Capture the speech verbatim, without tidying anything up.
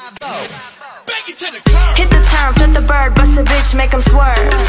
Hit the turn, flip the bird, bust a bitch, make 'em swerve.